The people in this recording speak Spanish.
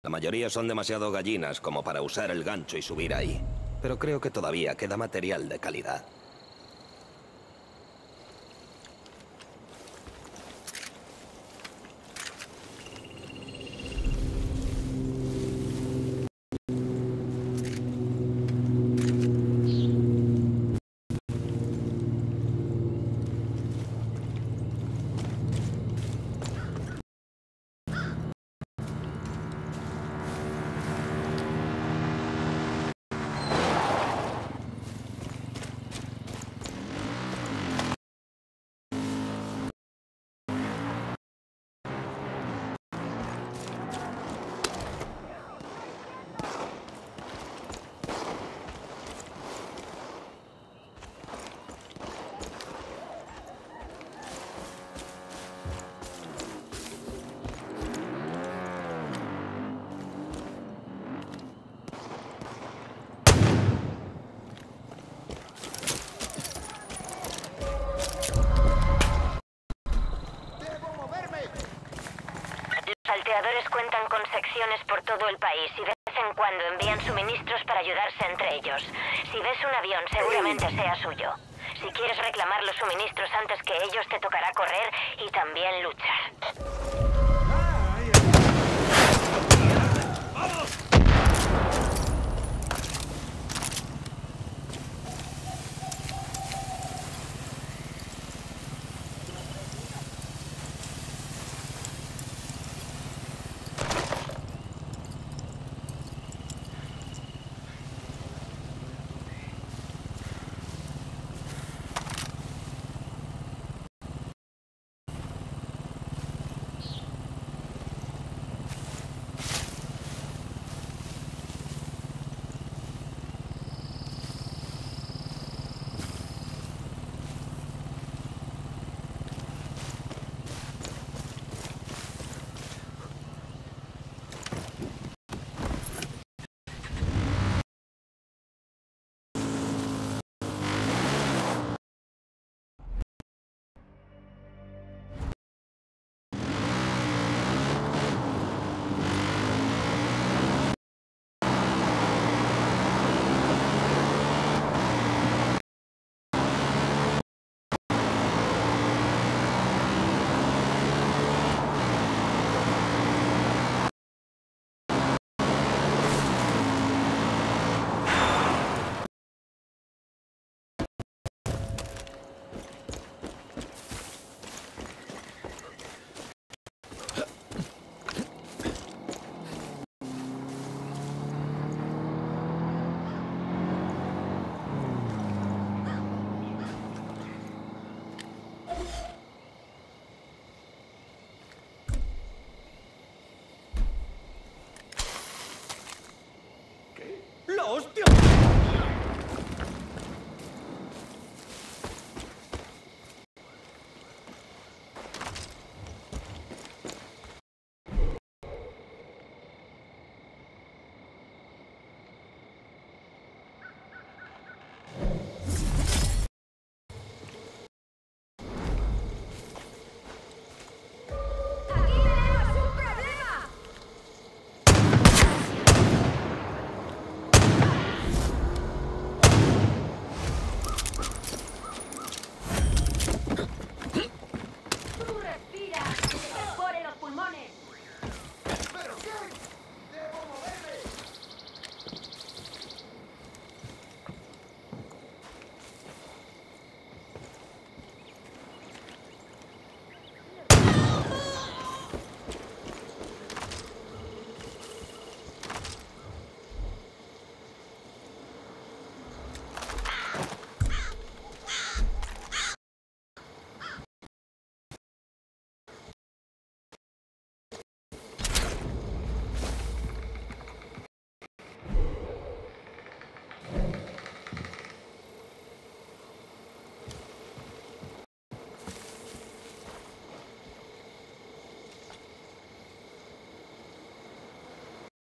La mayoría son demasiado gallinas como para usar el gancho y subir ahí. Pero creo que todavía queda material de calidad. Los salteadores cuentan con secciones por todo el país y de vez en cuando envían suministros para ayudarse entre ellos. Si ves un avión, seguramente sea suyo. Si quieres reclamar los suministros antes que ellos, te tocará correr y también luchar.